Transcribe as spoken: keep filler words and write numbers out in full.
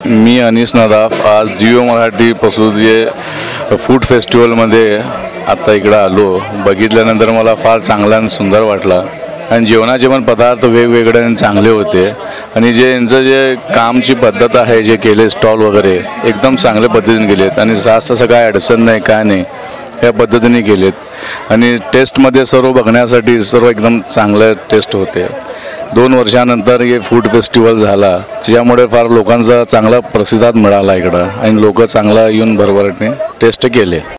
मी अनीस नदाफ आज जिओ मराठी पशुजे फूड फेस्टिवलमध्ये आता इकडे आलो। बघितल्यानंतर मला फार चांगला आणि सुंदर वाटला आणि जेवणाचे पण पदार्थ वेगवेगळे आणि चांगले होते आणि जे यांचं जे कामची पद्धत आहे जे केले स्टॉल वगैरे एकदम चांगल्या पद्धतीने केलेत आणि जास्त असं काय अडचण नाही काय नाही या पद्धतीने केलेत आणि टेस्टमध्ये सर्व बघण्यासाठी सर्व एकदम चांगले टेस्ट होते। दोन वर्षानंतर हे फूड फेस्टिवल झाला त्याच्यामुळे फार लोकांचा चांगला प्रतिसाद मिळाला इकडं आणि लोक चांगला येऊन भरभराटीने टेस्ट केले।